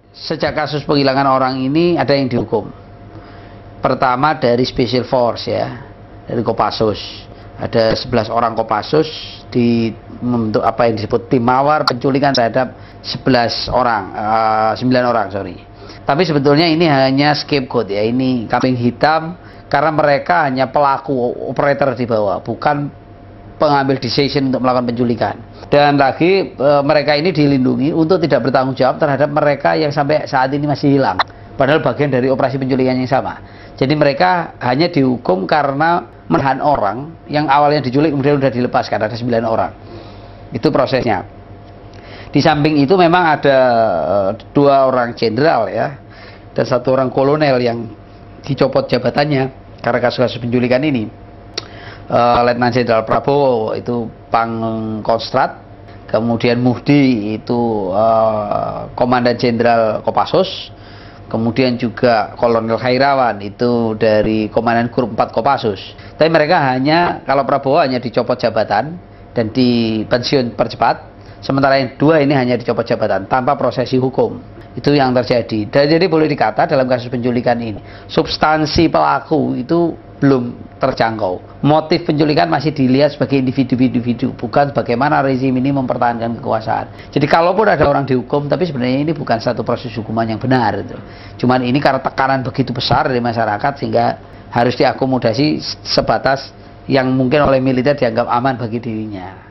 sejak kasus penghilangan orang ini ada yang dihukum. Pertama dari Special Force ya, dari Kopassus. Ada 11 orang Kopassus membentuk apa yang disebut tim mawar penculikan terhadap 9 orang sorry. Tapi sebetulnya ini hanya scapegoat ya, ini kambing hitam karena mereka hanya pelaku operator di bawah, bukan pengambil decision untuk melakukan penculikan. Dan lagi mereka ini dilindungi untuk tidak bertanggung jawab terhadap mereka yang sampai saat ini masih hilang, padahal bagian dari operasi penculikan yang sama. Jadi mereka hanya dihukum karena menahan orang yang awalnya diculik kemudian sudah dilepaskan, ada 9 orang. Itu prosesnya. Di samping itu memang ada 2 orang jenderal ya, dan 1 orang kolonel yang dicopot jabatannya karena kasus-kasus penculikan ini. Letnan Jenderal Prabowo itu Pangkostrat, kemudian Muhdi itu Komandan Jenderal Kopassus, kemudian juga Kolonel Khairawan itu dari Komandan Grup 4 Kopassus. Tapi mereka hanya, kalau Prabowo hanya dicopot jabatan dan dipensiun percepat, sementara yang 2 ini hanya dicopot jabatan tanpa prosesi hukum. Itu yang terjadi. Dan jadi boleh dikata dalam kasus penculikan ini, substansi pelaku itu belum terjangkau. Motif penculikan masih dilihat sebagai individu-individu, bukan bagaimana rezim ini mempertahankan kekuasaan. Jadi kalaupun ada orang dihukum, tapi sebenarnya ini bukan satu proses hukuman yang benar itu. Cuman ini karena tekanan begitu besar dari masyarakat sehingga harus diakomodasi sebatas yang mungkin oleh militer dianggap aman bagi dirinya.